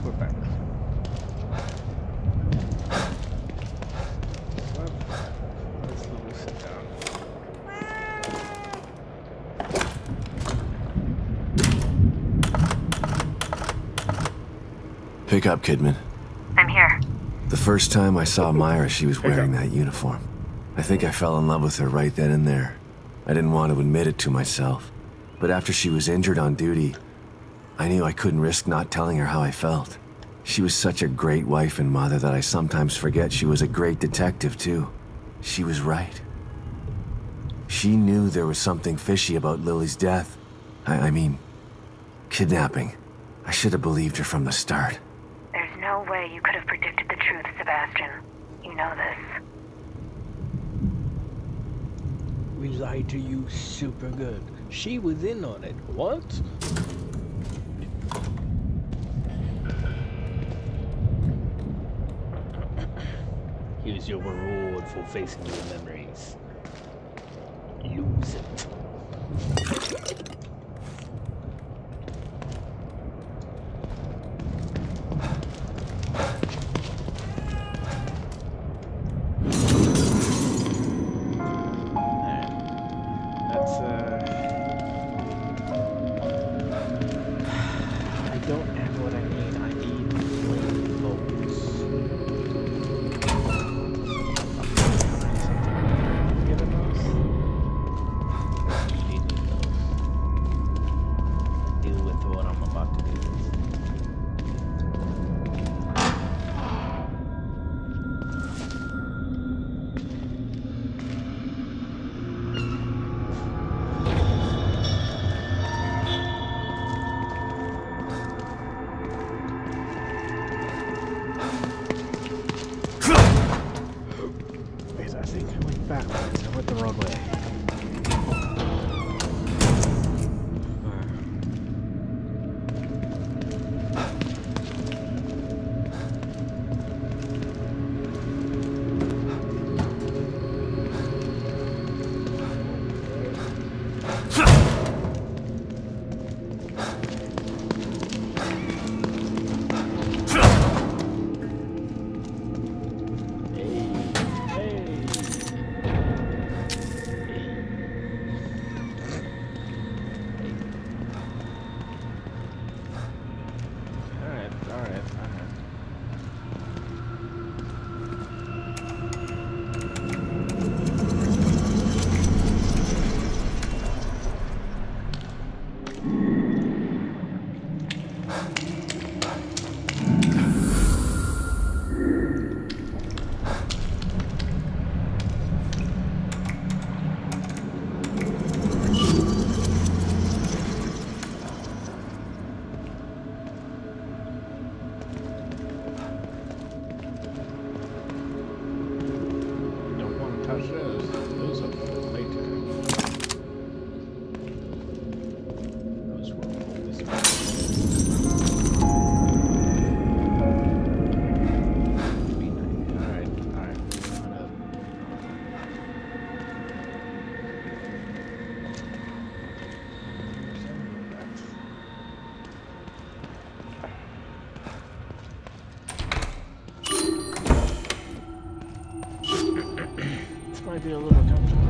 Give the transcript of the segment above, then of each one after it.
we're back. Let's sit down. Pick up, Kidman. I'm here. The first time I saw Myra, she was wearing that uniform. I think I fell in love with her right then and there. I didn't want to admit it to myself. But after she was injured on duty, I knew I couldn't risk not telling her how I felt. She was such a great wife and mother that I sometimes forget she was a great detective, too. She was right. She knew there was something fishy about Lily's death. I mean, kidnapping. I should have believed her from the start. There's no way you could have predicted the truth, Sebastian. You know this. We lied to you super good. She was in on it. What? Here's your reward for facing your memories. Use it. Might be a little comfortable.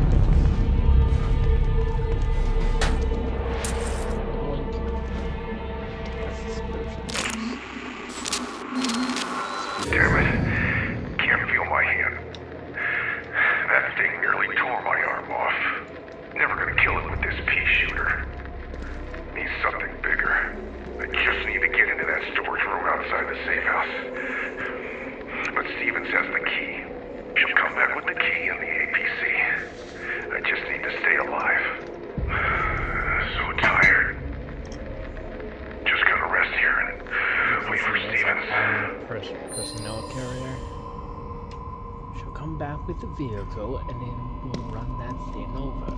Damn it. Can't feel my hand. That thing nearly tore my arm off. Never gonna kill it with this pea shooter. Needs something bigger. I just need to get into that storage room outside the safe house. But Stevens has the key. She'll come back with the key and the APC. I just need to stay alive. So tired. Just gonna rest here and wait for Stevens. Personnel carrier. She'll come back with the vehicle and then we'll run that thing over.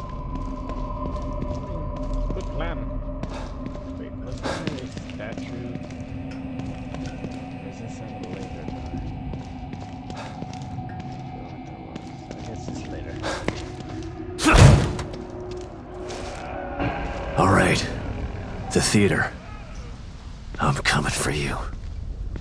Good plan. Wait, what's the statue? Is this in the later time? I guess it's later. All right. The theater. I'm coming for you.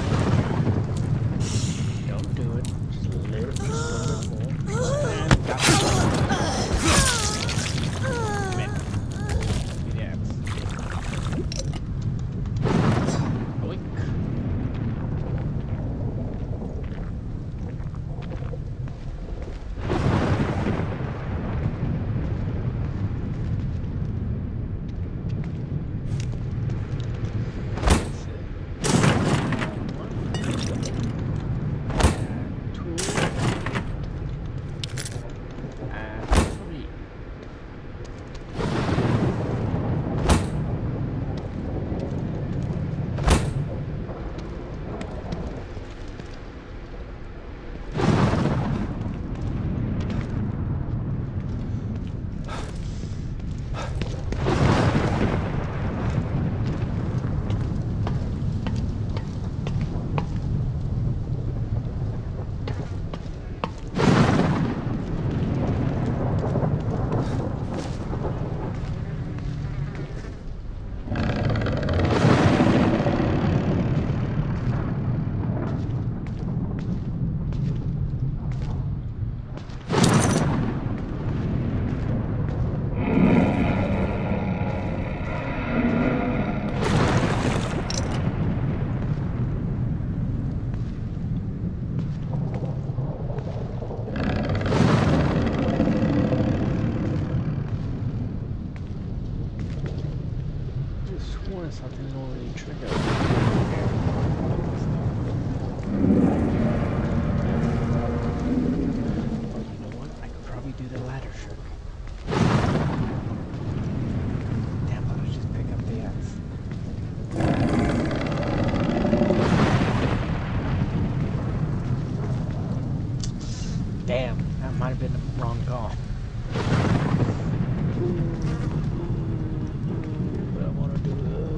Don't do it. Just a little bit more. And got it. Man. Yes. Oink. Something already triggered. You know what? I could probably do the ladder trick. Damn, but I'll just pick up the axe. Damn, that might have been the wrong call. But I want to do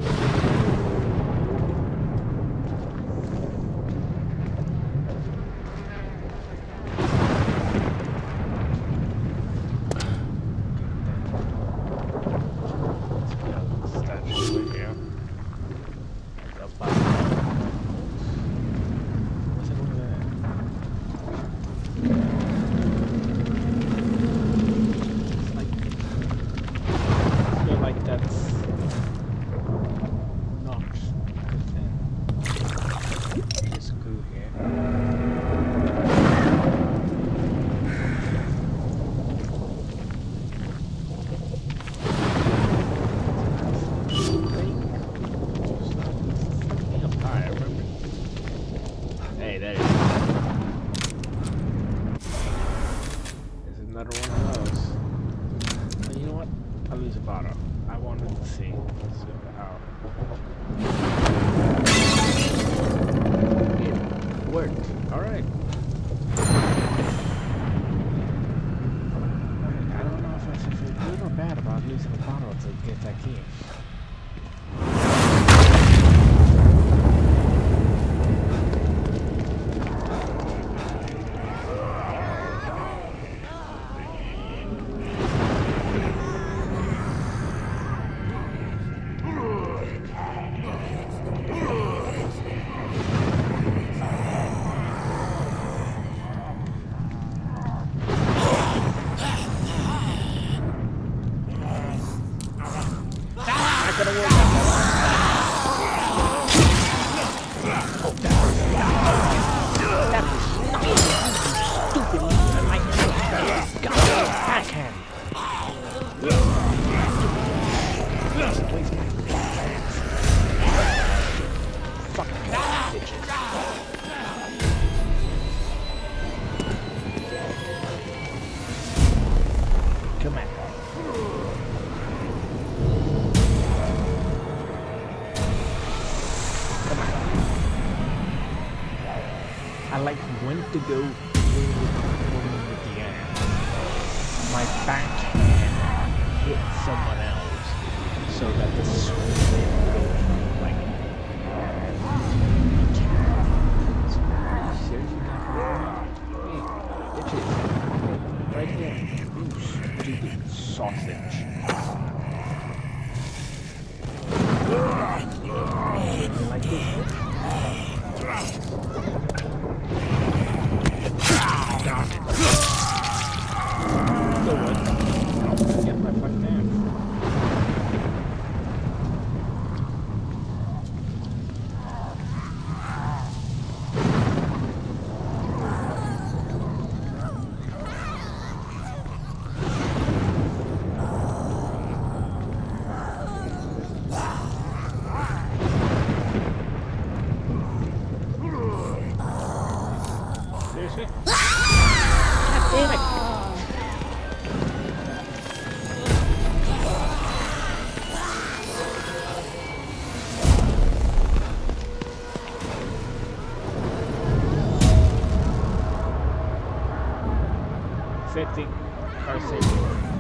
to go with the end. My backhand hit someone else so that the swing goes like seriously, right here, you stupid sausage. You like this? Still would. Get my fucking ass. Seriously? God damn it! Safety. Car safety.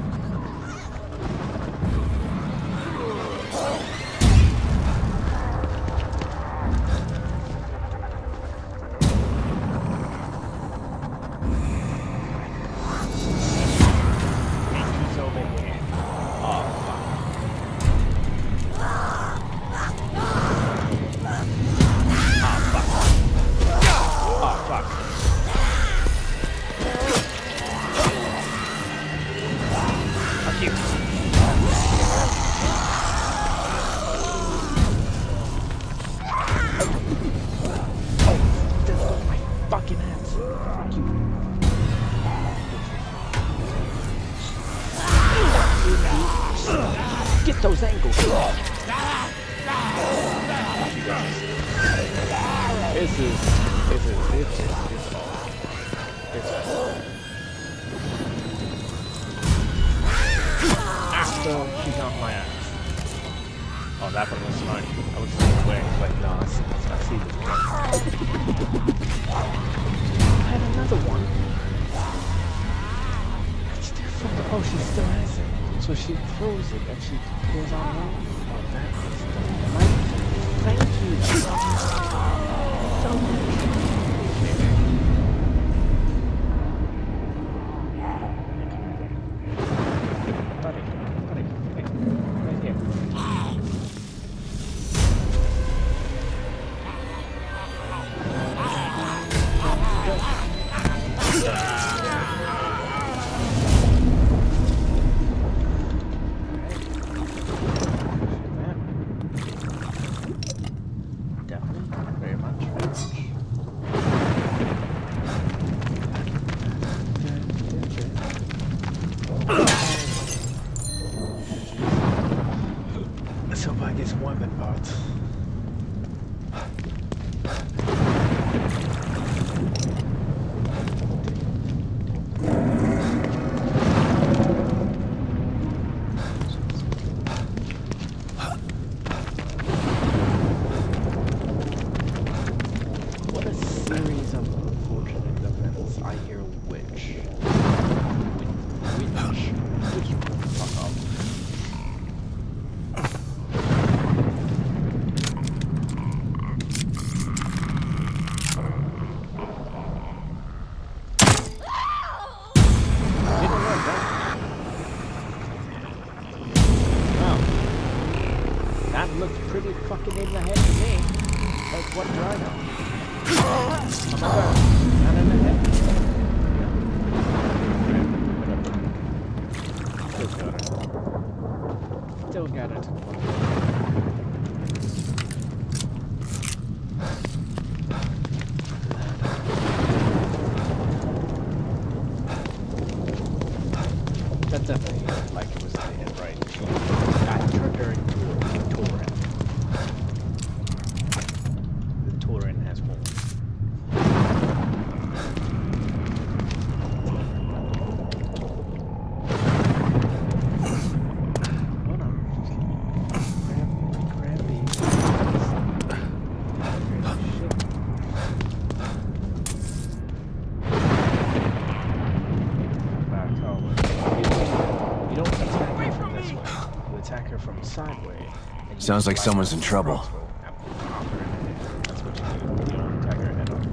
He's over here. Oh, fuck. Oh, fuck. Fuck you. Oh, there goes my fucking ass. Fuck you. Get those angles. Fuck you guys. This is all. After she's on my ass. Oh, that one was fine. I was away. Like, no, I see this one. I had another one. Oh, she still has it. So she throws it and she goes on her. Oh, that is dynamite. Thank you so much. Buddy, hey, right here. Definitely, very much, very much. So I guess women parts. What a series of unfortunate events. I hear witch. Witch. Fuck off. That looks pretty fucking in the head to me. Like, what do I know? Oh my god, not in the head. Still got it. That definitely looked like it was the head, right? I turned her into a Tauren. The Tauren has more. Hold on. Grab these. Back over. You don't attack her from this way. You attack her from sideways. Sounds like someone's in trouble. That's what you do. You don't attack her head on.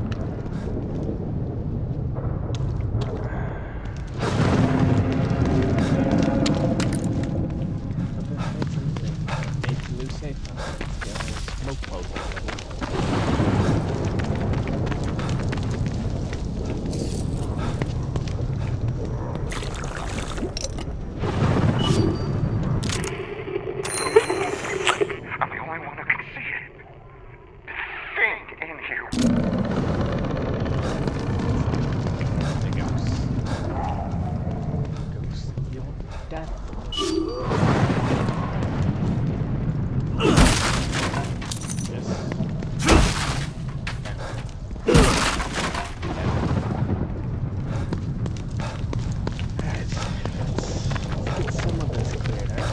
Made to lose safe. Smoke pulse. you. The ghost. Ghost, your death. Yes. Alright, let's get some of this cleared out.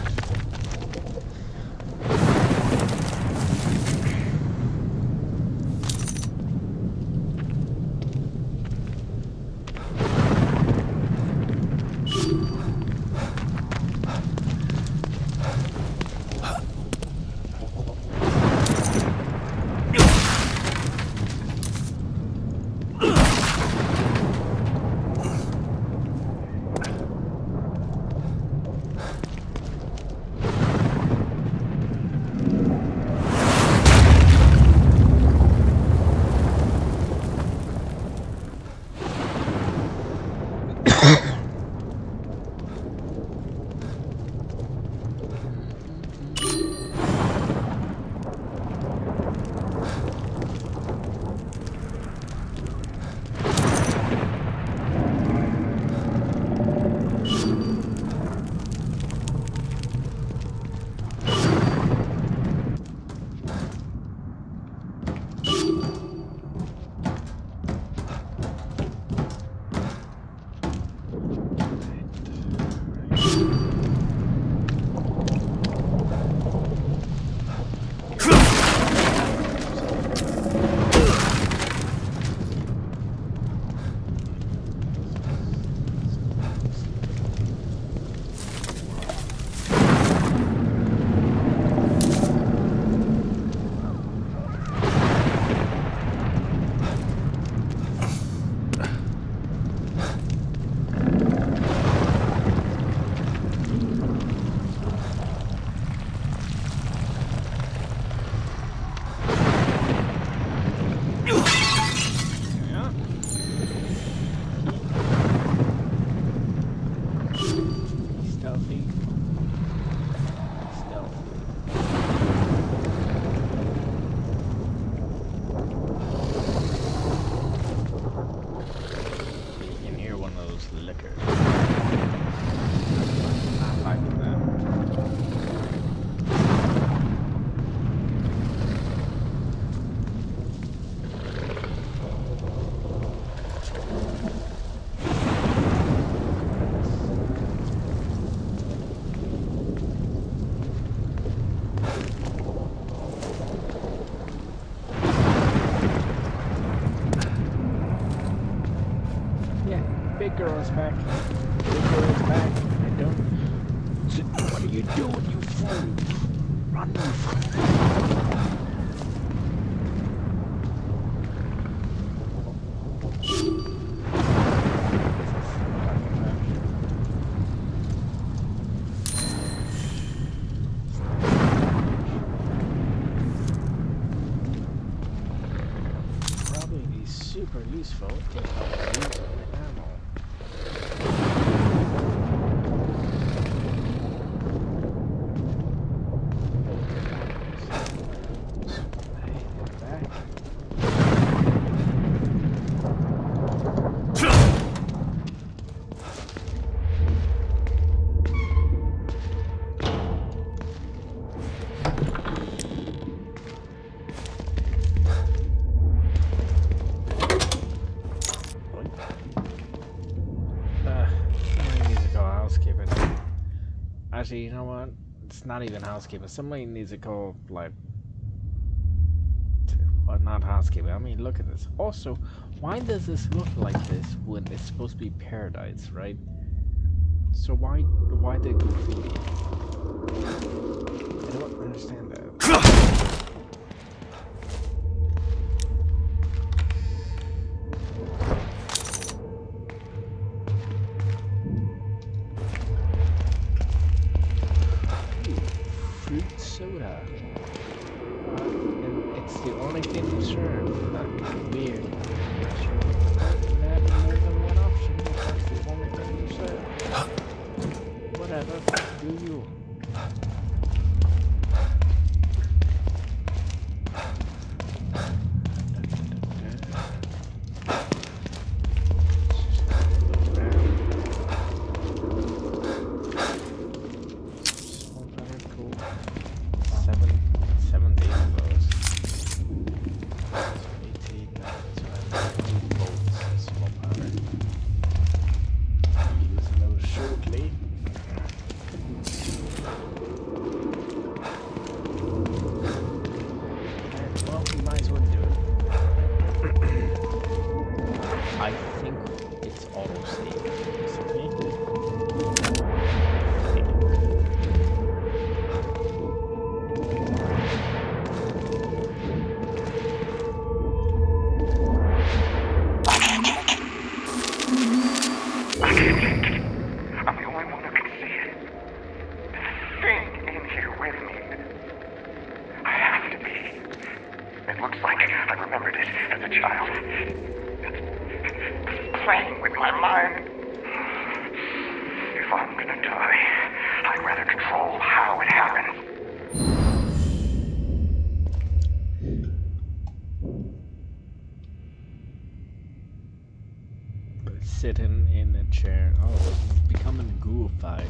girl's back. Big girl's back. I don't... What are you doing, you fool? Run, you fool. Probably be super useful to help use ammo. Actually, you know what? It's not even housekeeping. Somebody needs to go, like... Well, not housekeeping. I mean, look at this. Also, why does this look like this when it's supposed to be paradise, right? So why the graffiti? I don't understand that. Fruit soda. And it's the only thing you serve. Weird. Sure. You have more than one option. That's the only thing you serve. Whatever. Do you. child. It's playing with my mind. If I'm gonna die, I'd rather control how it happens. Sitting in a chair. Oh, he's becoming ghoulified.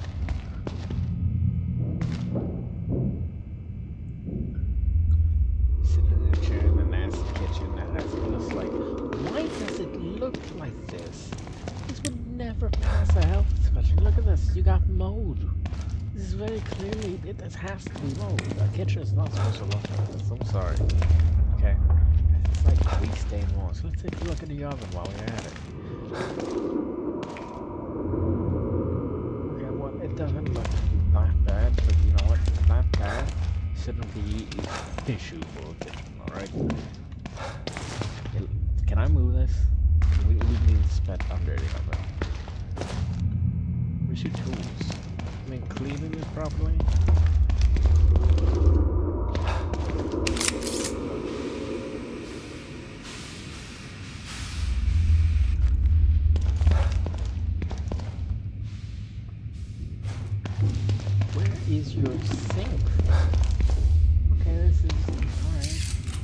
Sitting in a chair in a nasty kitchen that has just like, why does it look like this? This would never pass a health inspection. Look at this, you got mold. This is very clearly, it has to be mold. A kitchen is not supposed to look like this, I'm sorry. Okay, it's like grease stained walls. Let's take a look at the oven while we're at it. Okay, well, it doesn't look that bad, but you know what? That bad shouldn't be an issue for a kitchen, alright? Can I move this? We need to spend under the oven. Where's your tools? I mean, cleaning this properly? Is your sink? Okay, this is alright.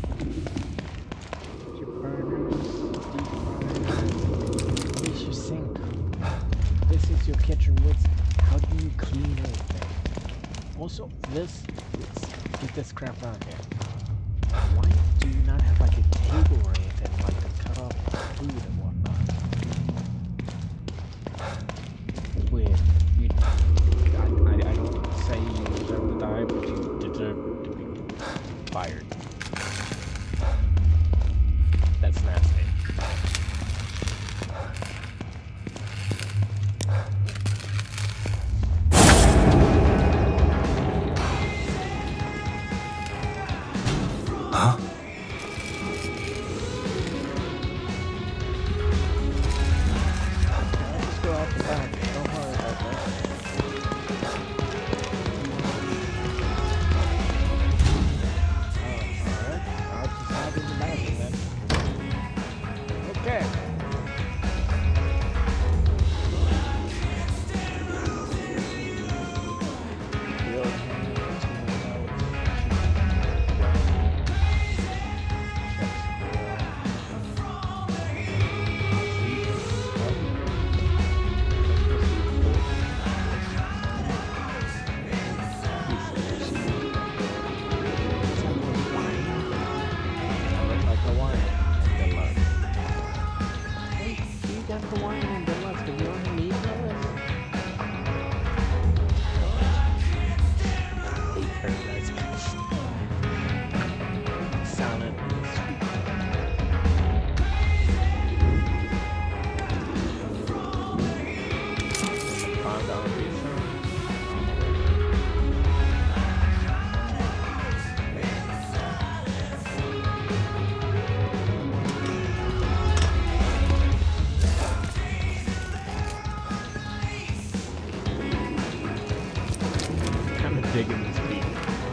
Your burners, deep fryer. Where's your sink? This is your kitchen. How do you clean everything? Also, get this crap out here. Why do you not have like a table or anything like to cut off food and whatnot? Weird. I don't say you deserve to die, but you deserve to be fired. That's nasty. Huh? Let's go out the back. Don't worry about that. Okay. Digging this beat.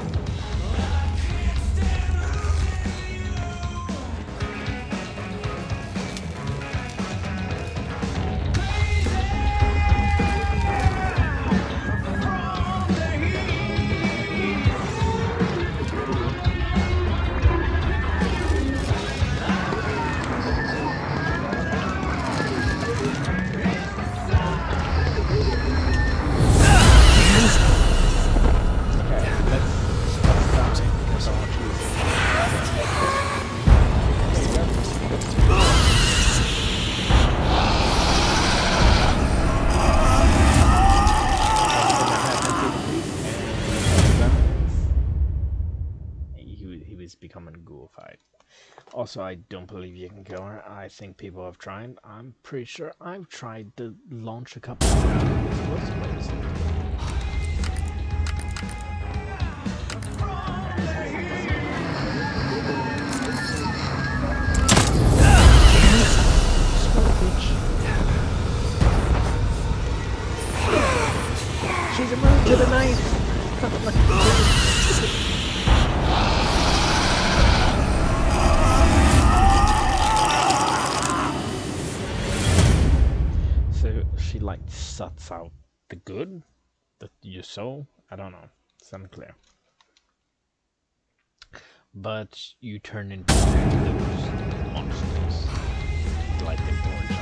Becoming ghoulified. Also, I don't believe you can kill her. I think people have tried. I'm pretty sure I've tried to launch a couple of explosives. She's immune to the knife! she like sucks out the good that you sow. I don't know. It's unclear. But you turn into those monsters, like the Borgia.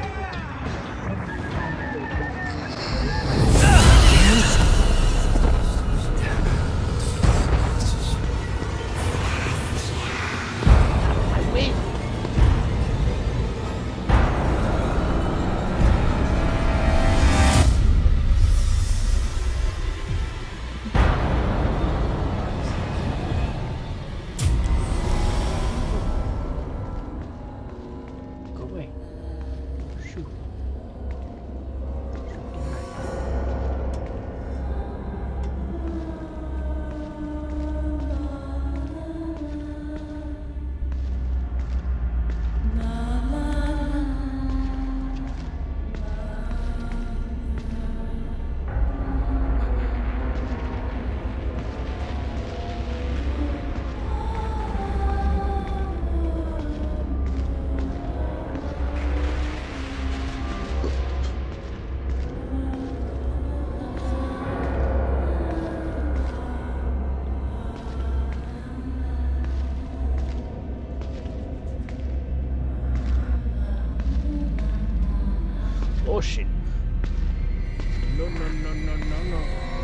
Oh shit. No, no, no, no, no, no.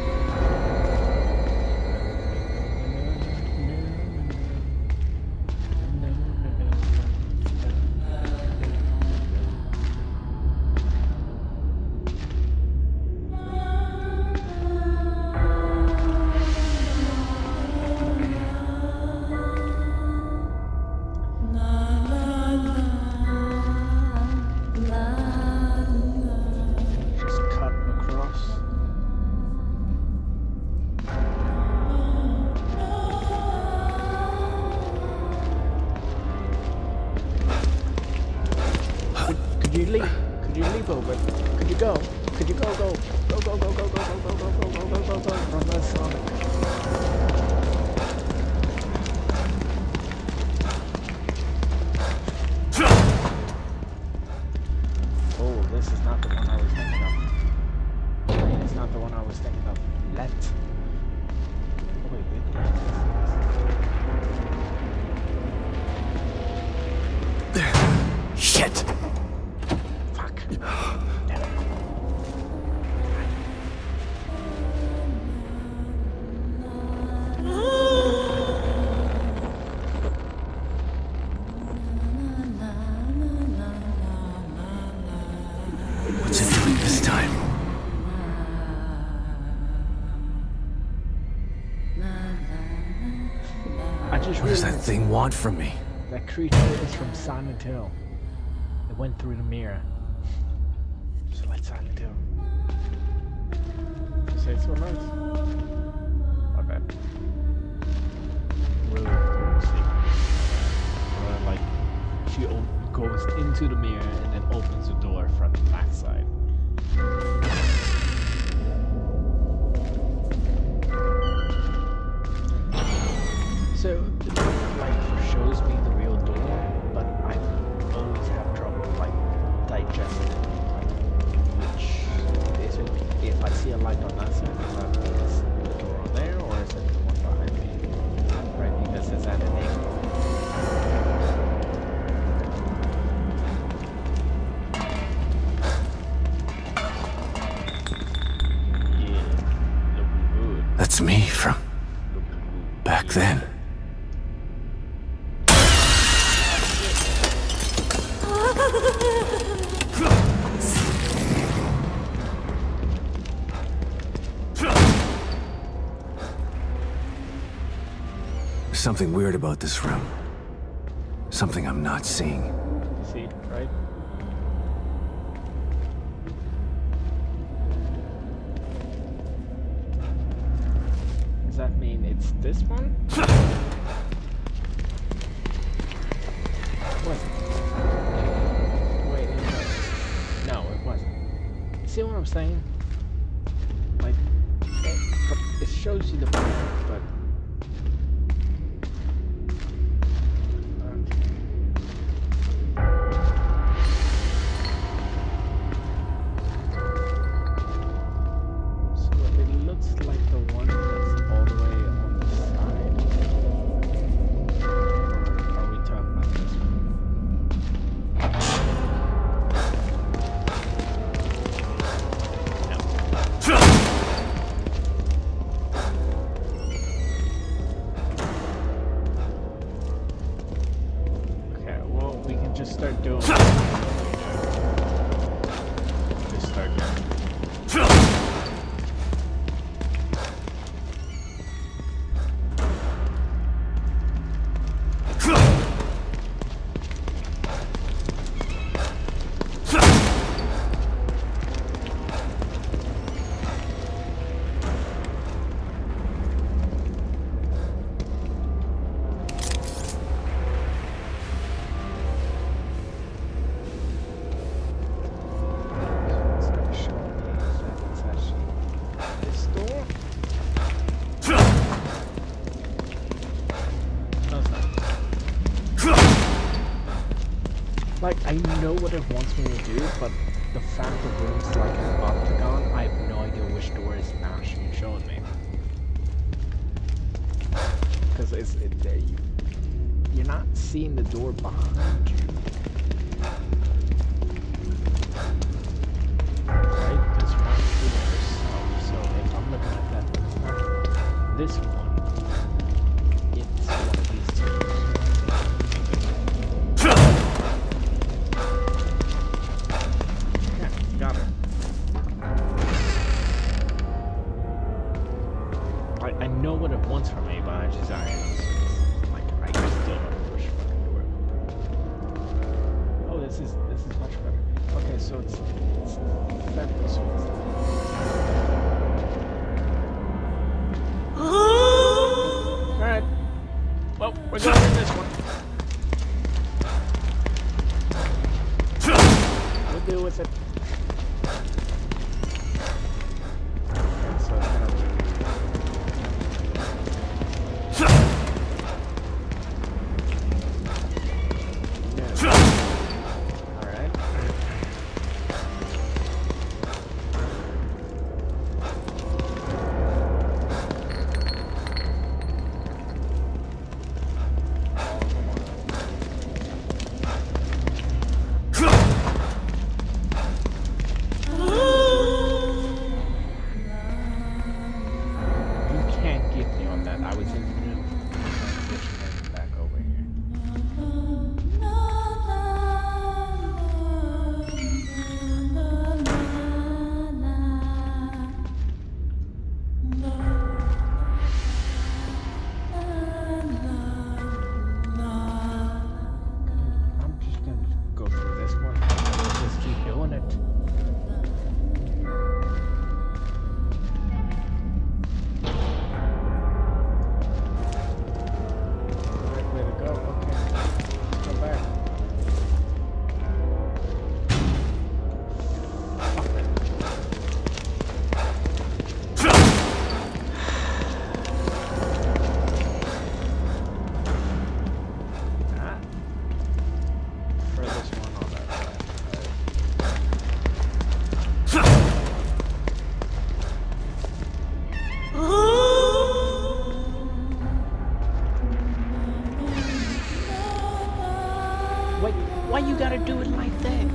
Could you leap over? Could you go? Could you go? Go from that Sonic. Oh, this is not the one I was thinking of. It's not the one I was thinking of. Let. Oh wait, wait. Shit! Fuck. What's it doing this time? I just What does that realized thing want from me? that creature is from Silent Hill. It went through the mirror. Just like Silent Hill. You say it's so nice. My bad. Really cool sequence. Where like she goes into the mirror and then opens the door from the backside. So the door like shows me the real door, but I always have trouble like digesting it. Like, which is it? If I see a light on that side, does that mean it's the door on there, or is it the one behind me? Right, because it's at an angle. Yeah, looking good. That's me from Looking good. back then. There's something weird about this room. Something I'm not seeing. See, right? Does that mean it's this one? Was it? Wait, no, it wasn't. See what I'm saying? Like, it shows you the point, but... Okay. doing? Just start going. Like, I know what it wants me to do, but the fact the room's like an octagon, I have no idea which door is actually showing me. Because you're not seeing the door behind you. Right? This one's shooting yourself, so if I'm looking at that, it's not this one. It's one of these two. Got it. I know what it wants from me, but I just like I just don't know which fucking door. Oh, this is much better. Okay, so it's that this one's. All right. Well, we're going in this one. We'll deal with it. Why you gotta do it like that?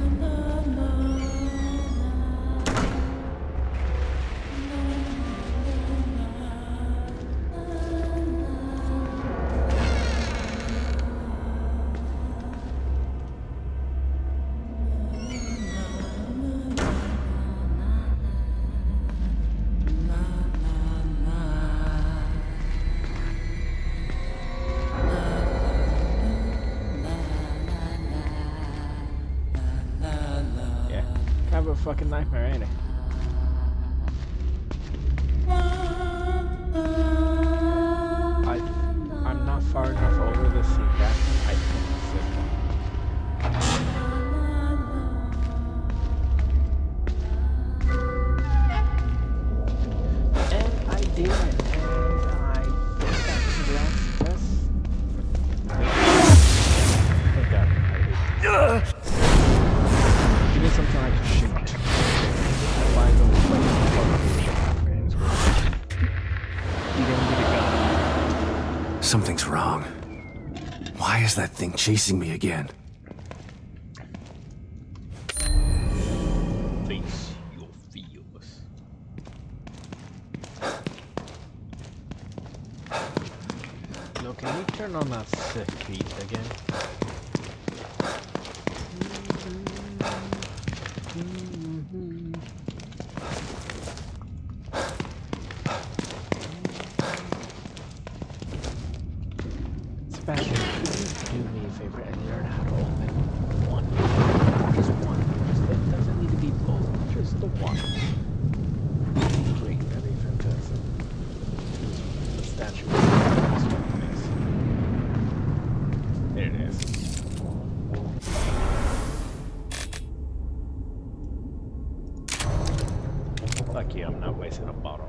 Kind of a fucking nightmare, ain't it? I'm not far enough over this embankment. I think it's this one. And I did it, and I think that's the last test. Thank God. Give me something I can shoot. Something's wrong. Why is that thing chasing me again? Face your fears. No, can you turn on that sick beat again? Fuck you, I'm not wasting a bottle.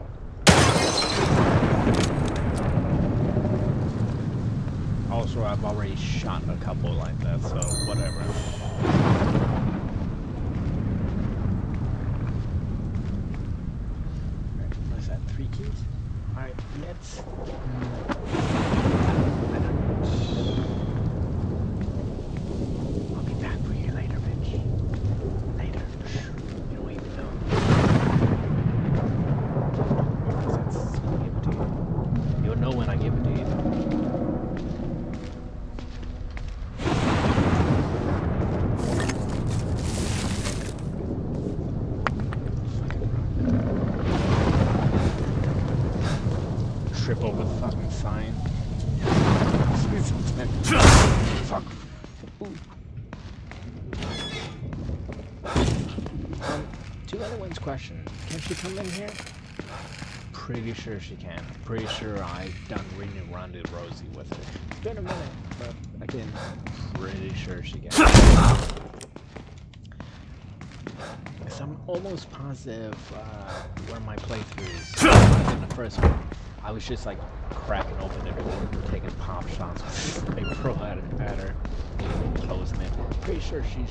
Also, I've already shot a couple like that, so whatever. Alright, what's that? 3 keys? Alright, let's... I'll be back for you later, bitch. Later. You don't even know. I'll give it to you. You'll know when I give it to you. Trip over the fucking sign. Fuck. To anyone's question, can she come in here? Pretty sure she can. Pretty sure I've done ringing around it Rosie with her. It's been a minute, but again, pretty sure she can. Because I'm almost positive one of my playthroughs, in the first one, I was just like cracking open the door, taking pop shots with a pro at her, closing it. Pretty sure she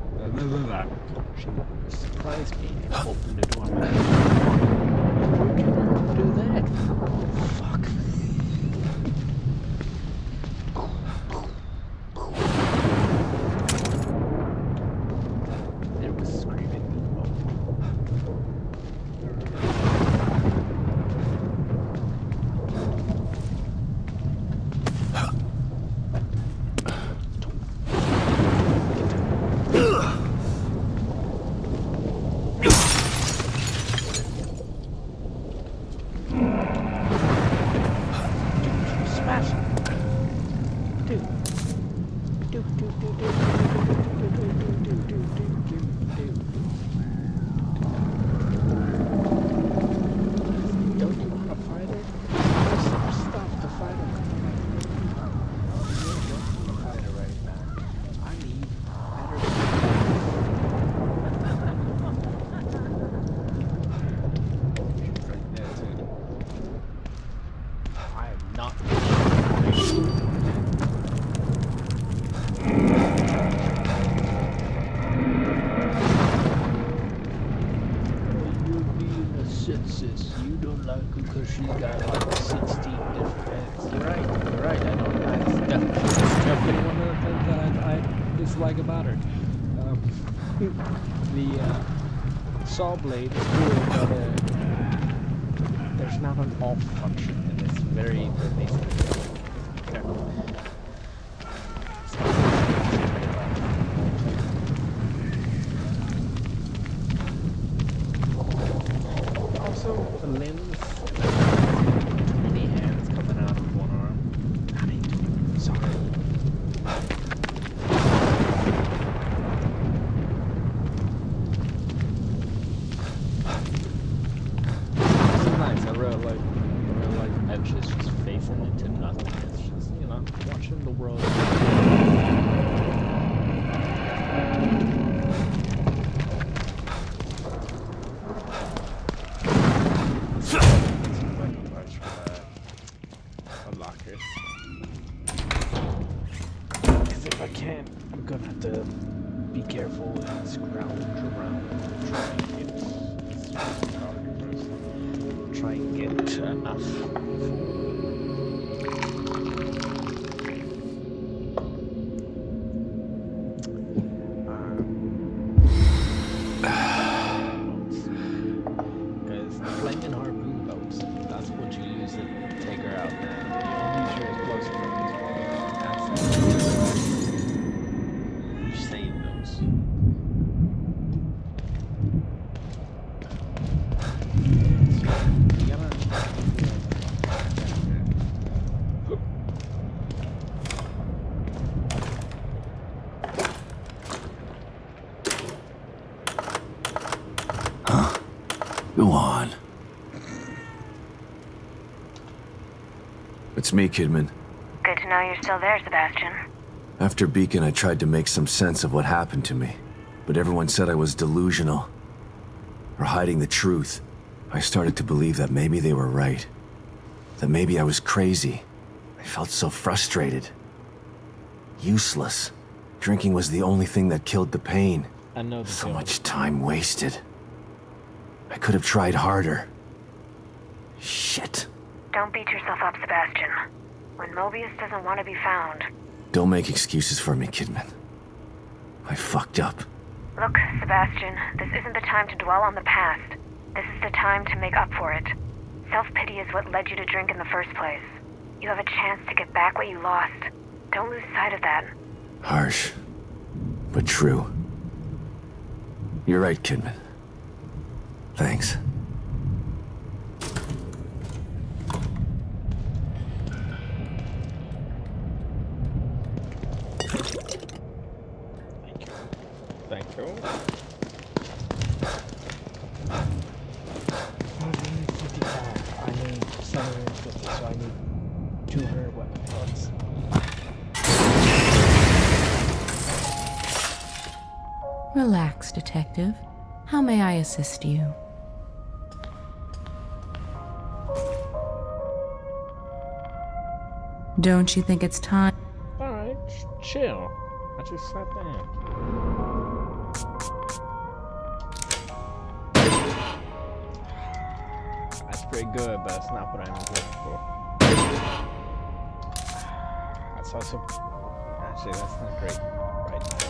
surprised me and opened the door. How can you do that? Fuck. There was screaming. You don't like her because she's got like 16 different heads. You're right, I know that's definitely one of the things that I dislike about her. The saw blade is cool, but there's not an off function, and it's very basic. Okay. The limbs, 20 hands coming out of one arm. Honey, sorry. This is nice. I really like Edge's just facing into nothing. It's just, you know, watching the world. I'm gonna have to be careful and scrounge around and try and get enough. Because flaming harpoon boats, that's what you use to take her out. You don't use your explosive weapons. Save those. Huh? Go on. It's me, Kidman. Good to know you're still there, Sebastian. After Beacon, I tried to make some sense of what happened to me, but everyone said I was delusional, or hiding the truth. I started to believe that maybe they were right. That maybe I was crazy. I felt so frustrated. Useless. Drinking was the only thing that killed the pain. I know So much time wasted. I could have tried harder. Shit. Don't beat yourself up, Sebastian. When Mobius doesn't want to be found... Don't make excuses for me, Kidman. I fucked up. Look, Sebastian, this isn't the time to dwell on the past. This is the time to make up for it. Self-pity is what led you to drink in the first place. You have a chance to get back what you lost. Don't lose sight of that. Harsh, but true. You're right, Kidman. Thanks. Thank you. 155. I need 750, so I need 200 weapon parts. Relax, Detective. How may I assist you? Don't you think it's time? Alright, chill. I just sat down. That's pretty good, but that's not what I'm looking for. That's also... Actually, that's not great right now.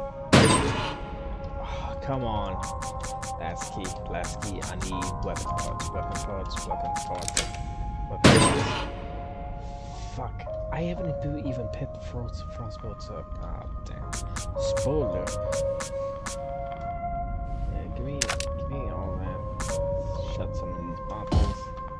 Oh, come on. That's key. Last key. I need weapon parts, weapon parts, weapon parts, weapon parts. Fuck. I haven't even picked the frostbolts up. Ah, damn. Spoiler. Yeah, give me all that. Shut some of these bottles.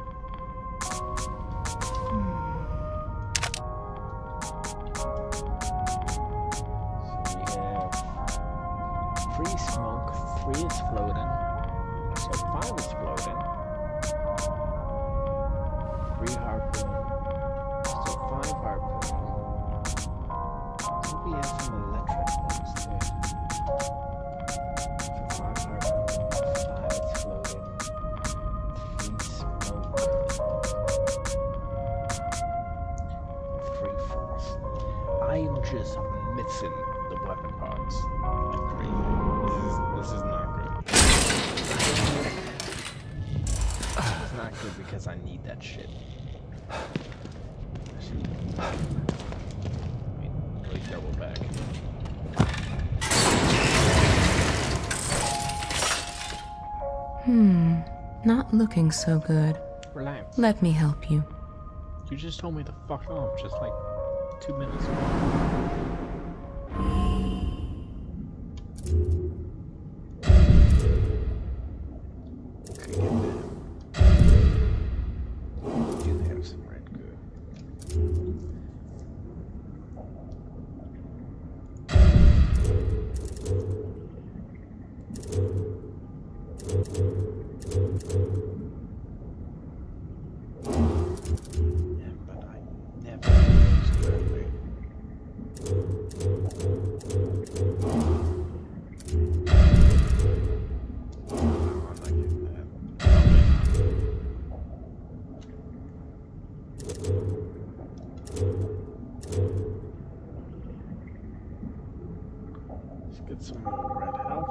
So we have 3 smoke, 3 is floating. So 5 is floating. 3 harpoon. So 5 harpoons. So we have some electric ones too. So 5 harpoons, 5 is floating, 3 smoke, 3 frost. I am just missing the weapon parts. This is not good. It's not good because I need that shit. Really double back. Not looking so good. Relax. Let me help you. You just told me to fuck off just like 2 minutes ago. Do have some red good. Yeah, but I never used it earlier. No, I'm not getting that. Let's get some more red health.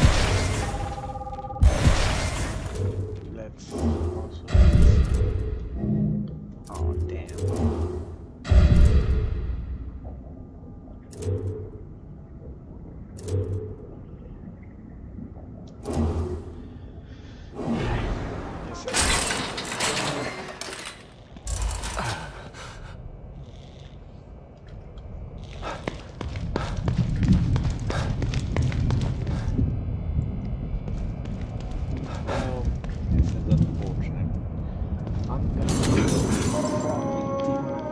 Let's also... Oh, damn. Well, this is unfortunate. I'm gonna do a froggy demon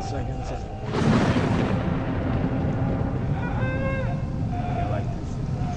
seconds. I like this.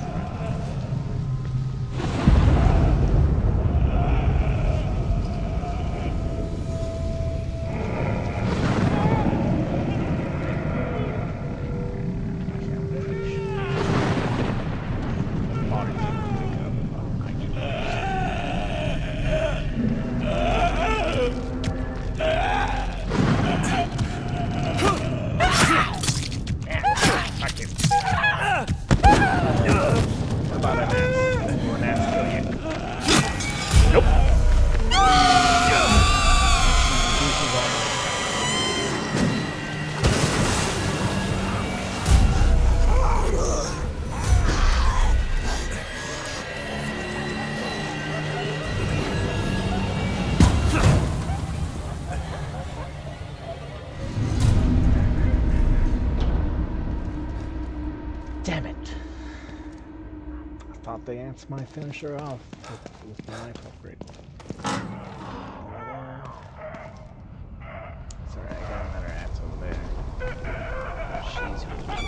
Damn it! I thought they answered my finisher off with the knife upgrade. Sorry, I got another axe over there. She's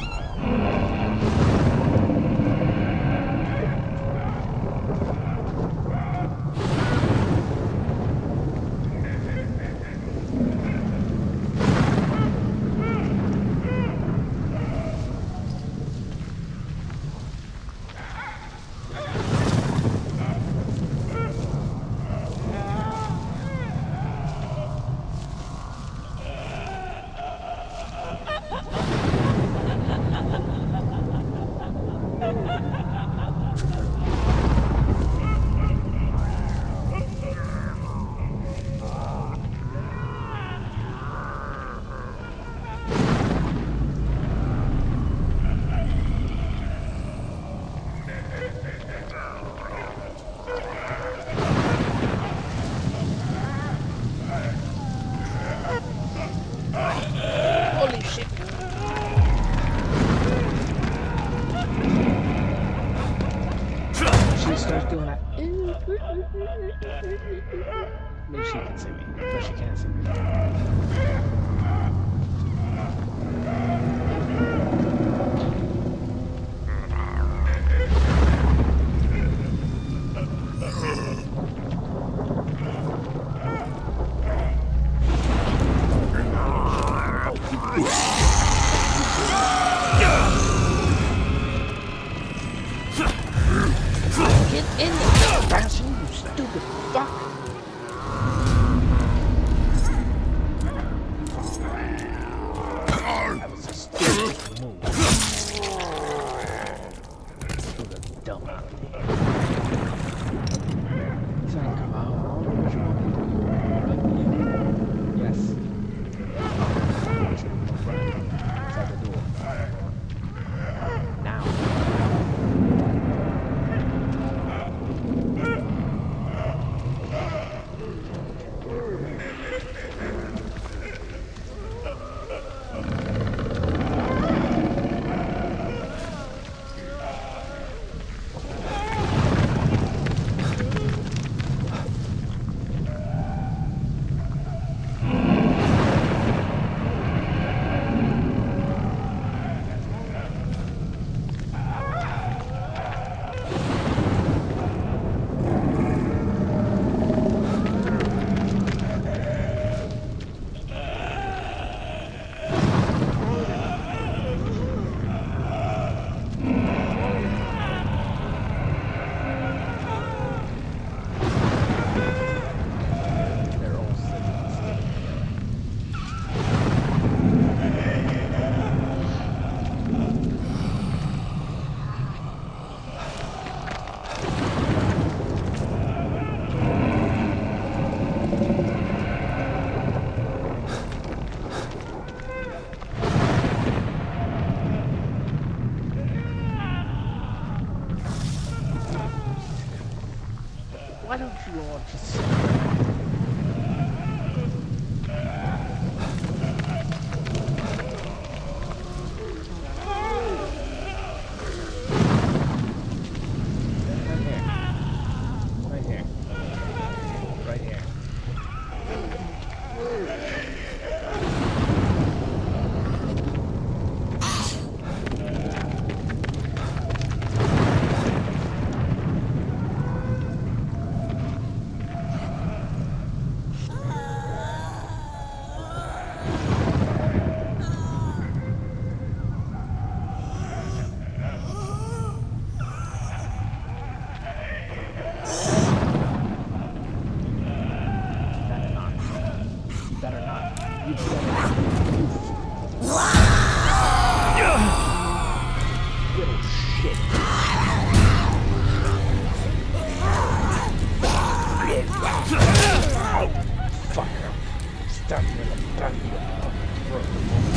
starts doing that. Maybe she can see me, but she can't see me. Get in the fashion, you stupid fuck! That was a stupid move. Who the dumb out of me? Sorry, come out. I don't know what you want me to do. Right? Yes. Inside the door. Now. Why don't you all just... Right here. Right here. You little shit. Oh, fuck. Stuck with a back of your fucking throat.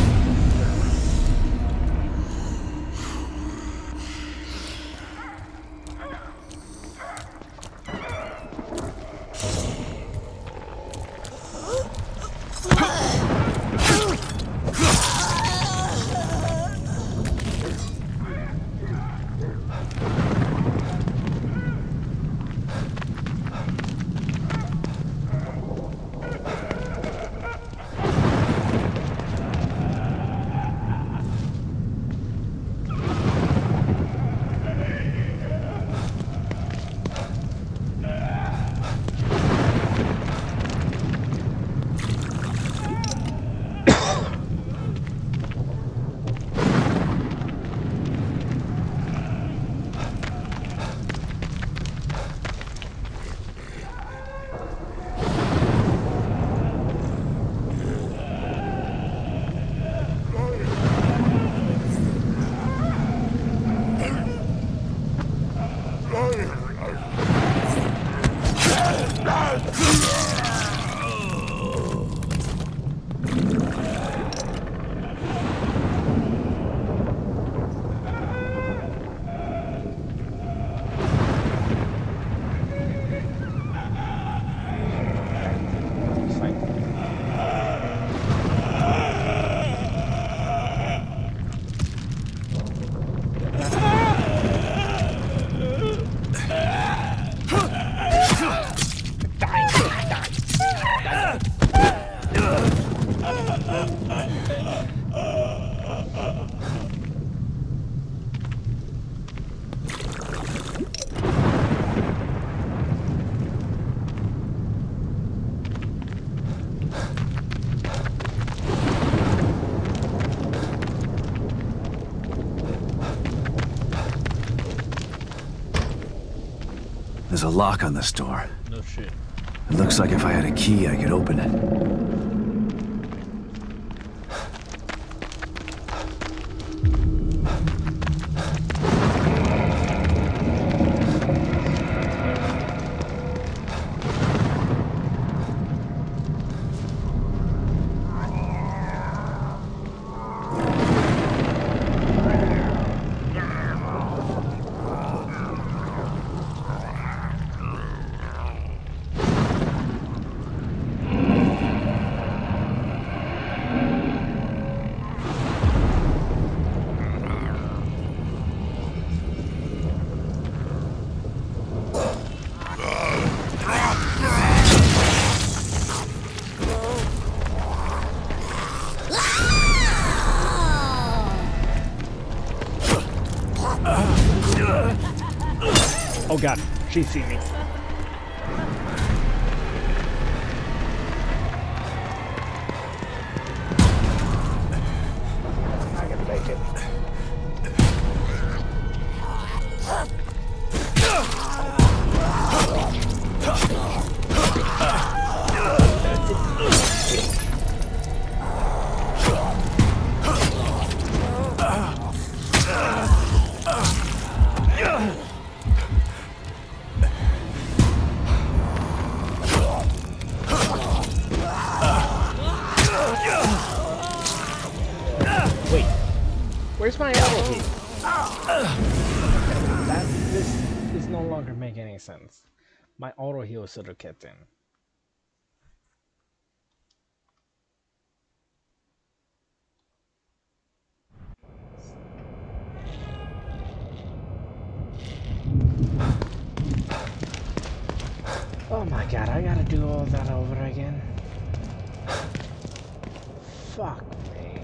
There's a lock on this door. No shit. It looks like if I had a key, I could open it. Oh god, she's seen me. I can take it. Where's my auto heal? This is no longer making any sense. My auto heal should have kept in. Oh my god, I gotta do all that over again. Fuck me.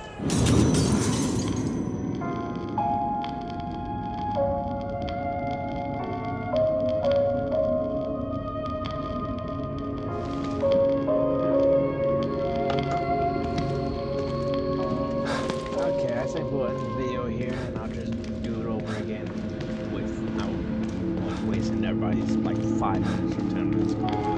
Okay, I say put in the video here and I'll just do it over again without wasting everybody's like 5 minutes or 10 minutes.